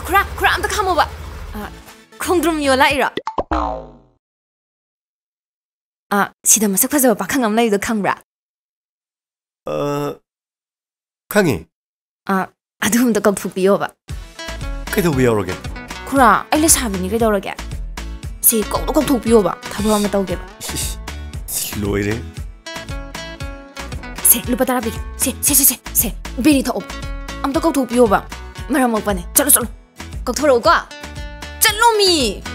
khra amta khamo ba khongdrum yola ira sida masak phajaba pakhang am lai do khangbra khangi adum da kok thupiyo ba kaido biyaroge khra ai le sabini kai dawrage si kok thupiyo ba thaba ma tawge ba loire se lupa tara bi se biri tho am to kok thupiyo ba maram ok bane chalo kok thoro ko chalo mi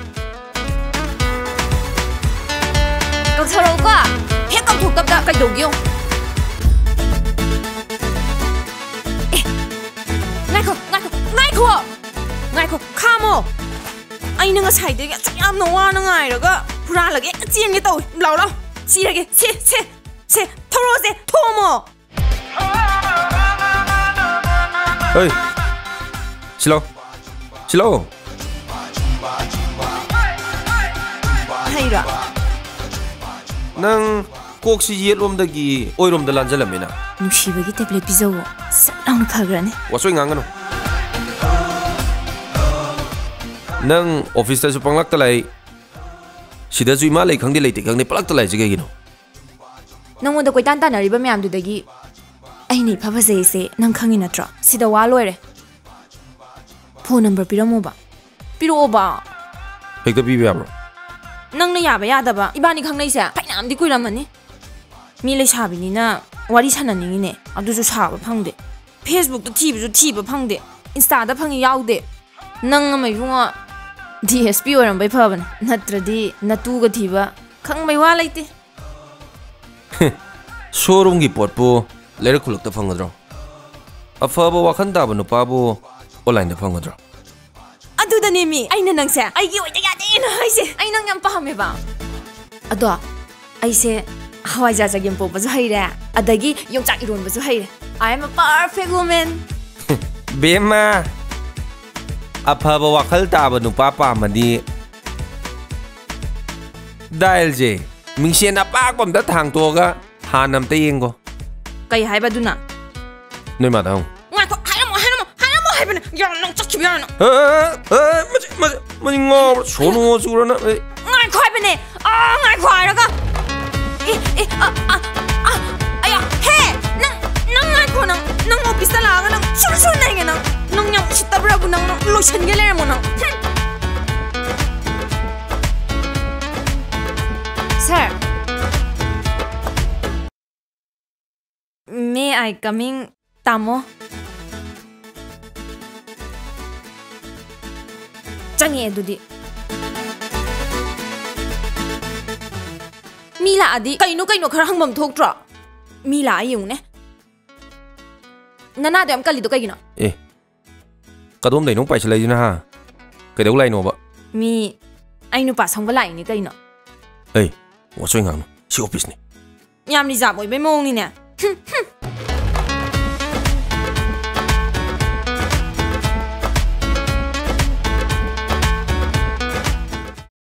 kok thoro ko he kok thuk kap da kai dogyo Ngaiko, kamo. Ai nang asai de yam no wa nang ai raga pura lage chien ge tau lau lau. Si lage se thoro se thomo. Hey. Silo. Haira. Nang kok si yet lom dagi oirom da lanjalamina. Nushibagi tablet pizawo. Salang phagrane. Wasoi ngangano. Nang office ta supang lak talai sida zui ma lei khangdi leite khangdi palak talai jige gino nang mo da koi tan tan ari ba myam du dagi ai ni pha pha se nang khangi na tra sida wa loire phone number piramo ba hekta bi ba bro nang na ya da ba ibani khangnai sa phainam di kuiram ani mi le sabi ni na wari sanani ne adu ju sa ba phangde Facebook to thi ba phangde Insta da phangi yaude nang mai bunga DSP oram bai phaban natradi natu ga thiba khang mai wa laite showroom gi pot po lere khulak ta phangadro afaba wakhan da ba nupa bu online da phangadro adu da ne mi aina nang sa ai gi oi ya de na ai se ai nang yam pahame ba ado ai se hawai ja jagem po ba ju haira adagi yongchak iron ba ju haira I am a perfect woman bema afaba wakhal ta ba nupa pa mani dial je mingsen apak bom da thang to ga hanam te yengo kai hai ba duna noi ma dang nga ko hayamo hai ba ya nang chak chiya na ma ngo sono sura na nga ko hai ba ne nga ko ai ra ga aya he nang nga ko nang office la ga nang chul nai ga nang nyam chitabra bu nang lotion ge le mo nang sir may I coming tamo changi edudi mila adi kaino khara hangbam thoktra mila ayung ne nana dem kali do kaigina kadom dai nong pai chalai na ha kai deu lai no ba mi ai nu pa sangba lai ni kaino wasoi ngang si office ni yam ni za boy be mong ni ne